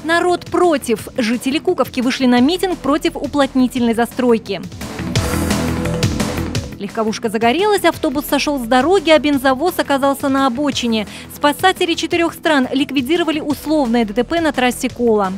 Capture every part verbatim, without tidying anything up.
Народ против. Жители Куковки вышли на митинг против уплотнительной застройки. Легковушка загорелась, автобус сошел с дороги, а бензовоз оказался на обочине. Спасатели четырех стран ликвидировали условное ДТП на трассе Кола.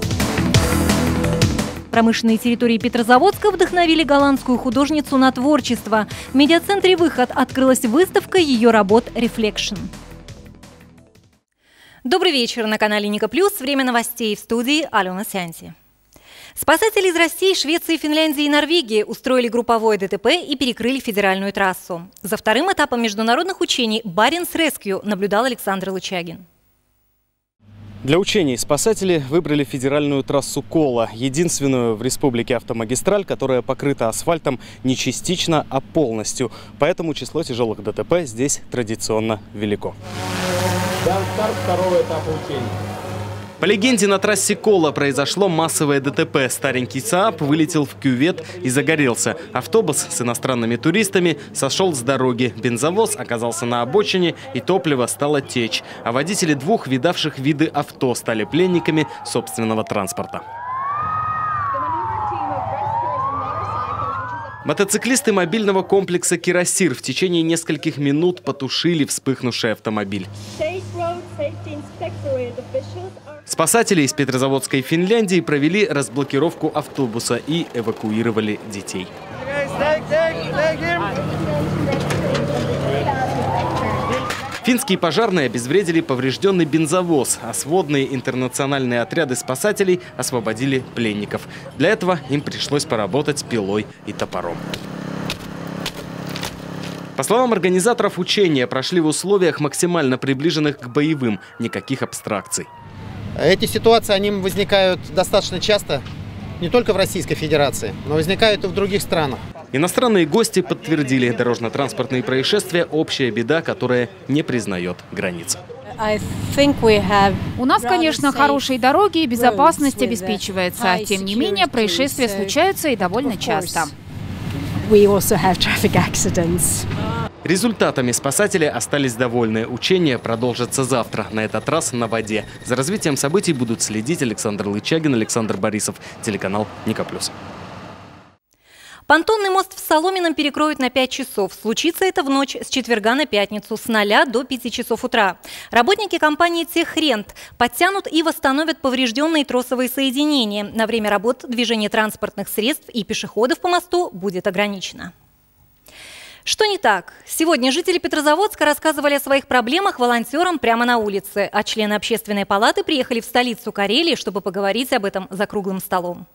Промышленные территории Петрозаводска вдохновили голландскую художницу на творчество. В медиацентре «Выход» открылась выставка ее работ «Reflection». Добрый вечер на канале Ника Плюс. Время новостей, в студии Алена Сянти. Спасатели из России, Швеции, Финляндии и Норвегии устроили групповое ДТП и перекрыли федеральную трассу. За вторым этапом международных учений «Баренц Рескью» наблюдал Александр Лычагин. Для учений спасатели выбрали федеральную трассу Кола, единственную в республике автомагистраль, которая покрыта асфальтом не частично, а полностью. Поэтому число тяжелых ДТП здесь традиционно велико. Дан старт второго этапа учений. По легенде, на трассе Кола произошло массовое ДТП. Старенький СААП вылетел в кювет и загорелся. Автобус с иностранными туристами сошел с дороги. Бензовоз оказался на обочине, и топливо стало течь. А водители двух видавших виды авто стали пленниками собственного транспорта. Мотоциклисты мобильного комплекса «Кирасир» в течение нескольких минут потушили вспыхнувший автомобиль. Спасатели из Петрозаводской Финляндии провели разблокировку автобуса и эвакуировали детей. Финские пожарные обезвредили поврежденный бензовоз, а сводные интернациональные отряды спасателей освободили пленников. Для этого им пришлось поработать пилой и топором. По словам организаторов, учения прошли в условиях, максимально приближенных к боевым, никаких абстракций. Эти ситуации, они возникают достаточно часто, не только в Российской Федерации, но возникают и в других странах. Иностранные гости подтвердили, дорожно-транспортные происшествия – общая беда, которая не признает границ. У нас, конечно, хорошие дороги и безопасность обеспечивается. Тем не менее, происшествия случаются и довольно часто. Результатами спасатели остались довольны. Учения продолжатся завтра, на этот раз на воде. За развитием событий будут следить Александр Лычагин, Александр Борисов, телеканал Ника Плюс. Понтонный мост в Соломином перекроют на пять часов. Случится это в ночь с четверга на пятницу с ноля до пяти часов утра. Работники компании «Техрент» подтянут и восстановят поврежденные тросовые соединения. На время работ движение транспортных средств и пешеходов по мосту будет ограничено. Что не так? Сегодня жители Петрозаводска рассказывали о своих проблемах волонтерам прямо на улице, а члены общественной палаты приехали в столицу Карелии, чтобы поговорить об этом за круглым столом.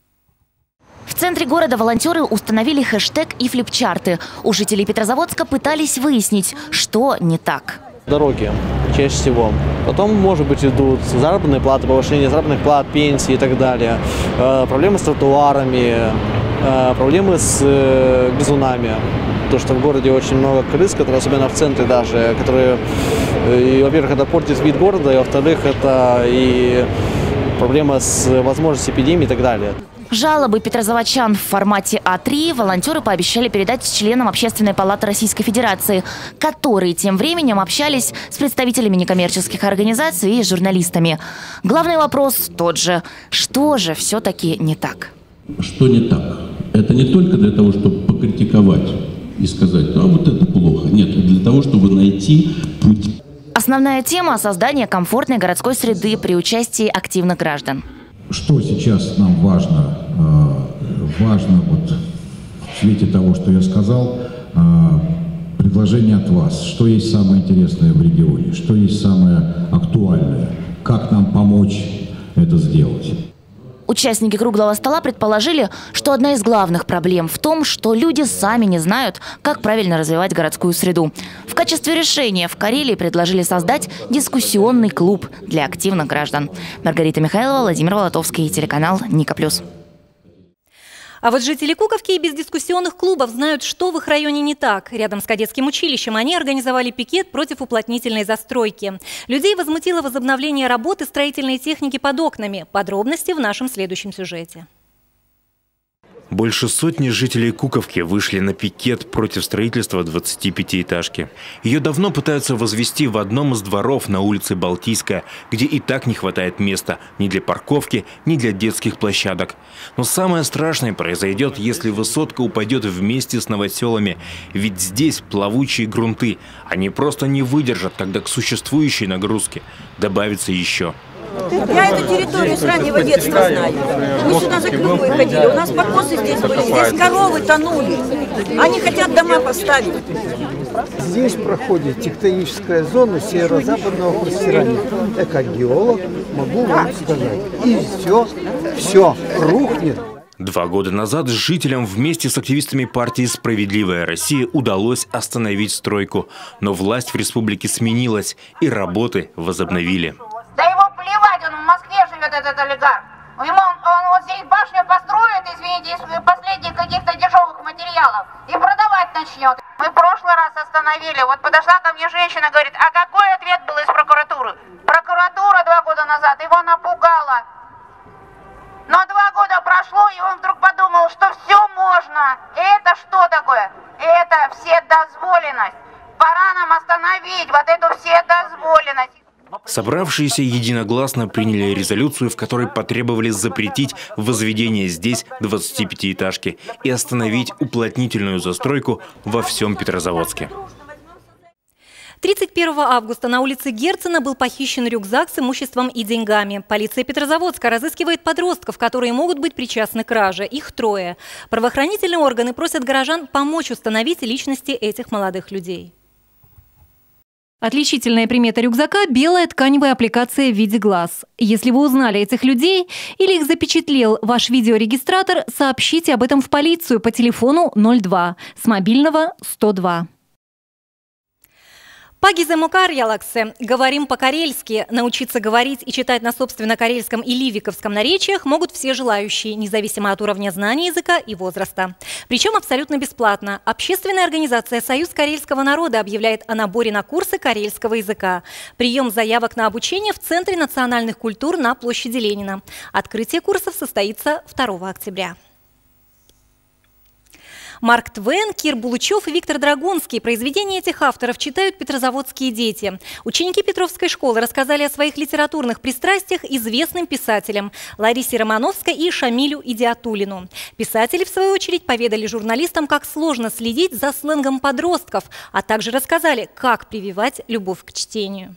В центре города волонтеры установили хэштег и флипчарты. У жителей Петрозаводска пытались выяснить, что не так. Дороги чаще всего. Потом, может быть, идут заработные платы, повышение заработных плат, пенсии и так далее. Э, проблемы с тротуарами, э, проблемы с э, грызунами. То, что в городе очень много крыс, которые, особенно в центре даже, которые, э, во-первых, это портит вид города, и, во-вторых, это и проблема с возможностью эпидемии и так далее. Жалобы петрозаводчан в формате А три волонтеры пообещали передать членам Общественной палаты Российской Федерации, которые тем временем общались с представителями некоммерческих организаций и журналистами. Главный вопрос тот же. Что же все-таки не так? Что не так? Это не только для того, чтобы покритиковать и сказать, а вот это плохо. Нет, это для того, чтобы найти путь. Основная тема – создание комфортной городской среды при участии активных граждан. Что сейчас нам важно? Важно вот в свете того, что я сказал, предложение от вас. Что есть самое интересное в регионе? Что есть самое актуальное? Как нам помочь это сделать? Участники круглого стола предположили, что одна из главных проблем в том, что люди сами не знают, как правильно развивать городскую среду. В качестве решения в Карелии предложили создать дискуссионный клуб для активных граждан. Маргарита Михайлова, Владимир Волотовский, телеканал Ника Плюс. А вот жители Куковки и без дискуссионных клубов знают, что в их районе не так. Рядом с кадетским училищем они организовали пикет против уплотнительной застройки. Людей возмутило возобновление работы строительной техники под окнами. Подробности в нашем следующем сюжете. Больше сотни жителей Куковки вышли на пикет против строительства двадцатипятиэтажки. Ее давно пытаются возвести в одном из дворов на улице Балтийская, где и так не хватает места ни для парковки, ни для детских площадок. Но самое страшное произойдет, если высотка упадет вместе с новоселами. Ведь здесь плавучие грунты. Они просто не выдержат, когда к существующей нагрузке добавится еще. Я эту территорию с раннего детства знаю. Мы сюда за клювой ходили, у нас покосы здесь были, здесь коровы тонули. Они хотят дома поставить. Здесь проходит тектоническая зона северо-западного простирания. Я как геолог могу вам сказать. И все, все рухнет. Два года назад жителям вместе с активистами партии «Справедливая Россия» удалось остановить стройку. Но власть в республике сменилась, и работы возобновили. Да его плевать, он в Москве живет, этот олигарх. Ему он, он вот здесь башню построит, извините, из последних каких-то дешевых материалов и продавать начнет. Мы в прошлый раз остановили, вот подошла ко мне женщина, говорит, а какой ответ был из прокуратуры? Прокуратура два года назад его напугала. Но два года прошло, и он вдруг подумал, что все можно. Это что такое? Это вседозволенность. Пора нам остановить вот эту вседозволенность. Собравшиеся единогласно приняли резолюцию, в которой потребовали запретить возведение здесь двадцатипятиэтажки и остановить уплотнительную застройку во всем Петрозаводске. тридцать первого августа на улице Герцена был похищен рюкзак с имуществом и деньгами. Полиция Петрозаводска разыскивает подростков, которые могут быть причастны к краже. Их трое. Правоохранительные органы просят горожан помочь установить личности этих молодых людей. Отличительная примета рюкзака – белая тканевая аппликация в виде глаз. Если вы узнали этих людей или их запечатлел ваш видеорегистратор, сообщите об этом в полицию по телефону ноль два с мобильного сто два. Пагизе Мукарьялаксе. Говорим по-карельски. Научиться говорить и читать на собственно-карельском и ливиковском наречиях могут все желающие, независимо от уровня знаний языка и возраста. Причем абсолютно бесплатно. Общественная организация «Союз карельского народа» объявляет о наборе на курсы карельского языка. Прием заявок на обучение в Центре национальных культур на площади Ленина. Открытие курсов состоится второго октября. Марк Твен, Кир Булычев и Виктор Драгунский. Произведения этих авторов читают петрозаводские дети. Ученики Петровской школы рассказали о своих литературных пристрастиях известным писателям Ларисе Романовской и Шамилю Идиатуллину. Писатели, в свою очередь, поведали журналистам, как сложно следить за сленгом подростков, а также рассказали, как прививать любовь к чтению.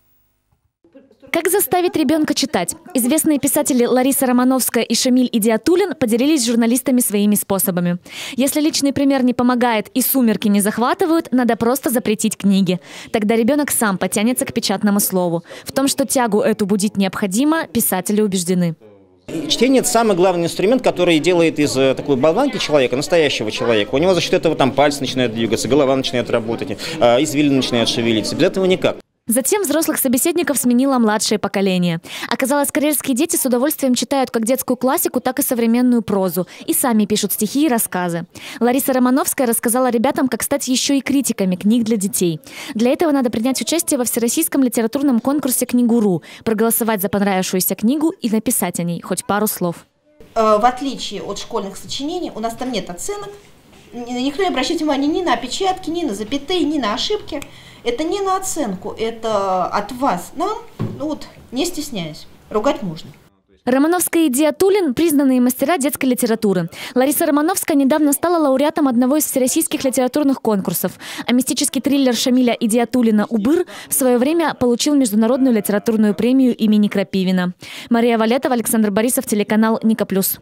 Как заставить ребенка читать? Известные писатели Лариса Романовская и Шамиль Идиатуллин поделились с журналистами своими способами. Если личный пример не помогает и сумерки не захватывают, надо просто запретить книги. Тогда ребенок сам потянется к печатному слову. В том, что тягу эту будить необходимо, писатели убеждены. Чтение – это самый главный инструмент, который делает из такой болванки человека настоящего человека. У него за счет этого там пальцы начинают двигаться, голова начинает работать, извилины начинают шевелиться. Без этого никак. Затем взрослых собеседников сменило младшее поколение. Оказалось, карельские дети с удовольствием читают как детскую классику, так и современную прозу. И сами пишут стихи и рассказы. Лариса Романовская рассказала ребятам, как стать еще и критиками книг для детей. Для этого надо принять участие во всероссийском литературном конкурсе «Книгуру», проголосовать за понравившуюся книгу и написать о ней хоть пару слов. В отличие от школьных сочинений, у нас там нет оценок. Никто не обращает внимания ни на опечатки, ни на запятые, ни на ошибки. Это не на оценку, это от вас нам, ну вот, не стесняюсь, ругать можно. Романовская и Идиатуллин – признанные мастера детской литературы. Лариса Романовская недавно стала лауреатом одного из всероссийских литературных конкурсов, а мистический триллер Шамиля Идиатуллина «Убыр» в свое время получил международную литературную премию имени Крапивина. Мария Валетова, Александр Борисов, телеканал Ника Плюс.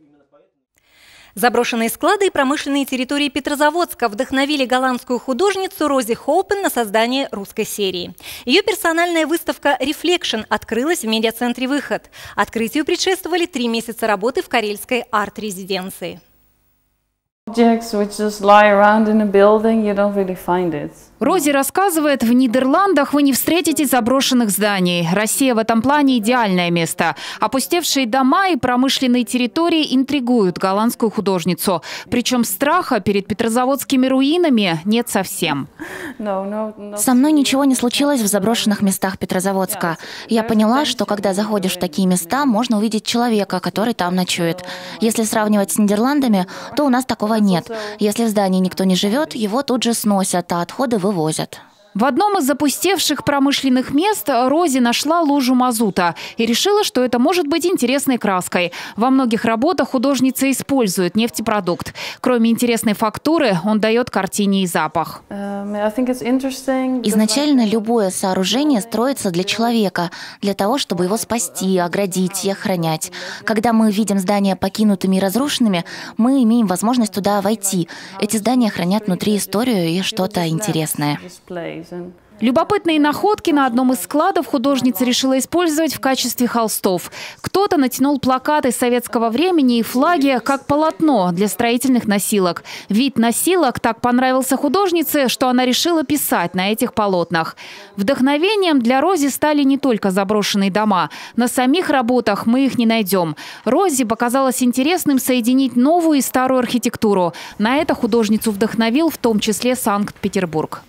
Заброшенные склады и промышленные территории Петрозаводска вдохновили голландскую художницу Рози Хоупен на создание русской серии. Ее персональная выставка «Reflection» открылась в медиацентре «Выход». Открытию предшествовали три месяца работы в карельской арт-резиденции. Objects which just lie around in a building, you don't really find it. Рози рассказывает, в Нидерландах вы не встретите заброшенных зданий. Россия в этом плане идеальное место. Опустевшие дома и промышленные территории интригуют голландскую художницу. Причем страха перед петрозаводскими руинами нет совсем. Со мной ничего не случилось в заброшенных местах Петрозаводска. Я поняла, что когда заходишь в такие места, можно увидеть человека, который там ночует. Если сравнивать с Нидерландами, то у нас такого нет. Если в здании никто не живет, его тут же сносят, а отходы вывозят. В одном из запустевших промышленных мест Рози нашла лужу мазута и решила, что это может быть интересной краской. Во многих работах художница использует нефтепродукт. Кроме интересной фактуры, он дает картине и запах. Изначально любое сооружение строится для человека, для того, чтобы его спасти, оградить и охранять. Когда мы видим здания покинутыми и разрушенными, мы имеем возможность туда войти. Эти здания хранят внутри историю и что-то интересное. Любопытные находки на одном из складов художница решила использовать в качестве холстов. Кто-то натянул плакаты советского времени и флаги как полотно для строительных носилок. Вид носилок так понравился художнице, что она решила писать на этих полотнах. Вдохновением для Рози стали не только заброшенные дома. На самих работах мы их не найдем. Рози показалось интересным соединить новую и старую архитектуру. На это художницу вдохновил в том числе Санкт-Петербург.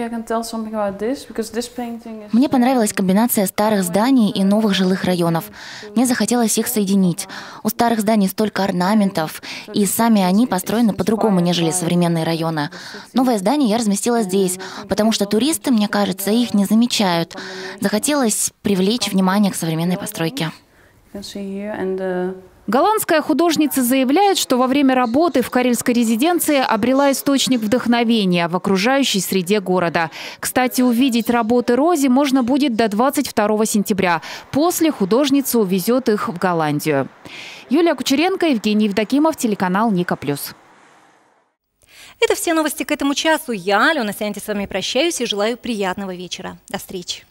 Мне понравилась комбинация старых зданий и новых жилых районов. Мне захотелось их соединить. У старых зданий столько орнаментов, и сами они построены по-другому, нежели современные районы. Новое здание я разместила здесь, потому что туристы, мне кажется, их не замечают. Захотелось привлечь внимание к современной постройке. Голландская художница заявляет, что во время работы в карельской резиденции обрела источник вдохновения в окружающей среде города. Кстати, увидеть работы Рози можно будет до двадцать второго сентября. После художница увезет их в Голландию. Юлия Кучеренко, Евгений Евдокимов, телеканал Ника Плюс. Это все новости к этому часу. Я, Алена Сянти, с вами прощаюсь и желаю приятного вечера. До встречи.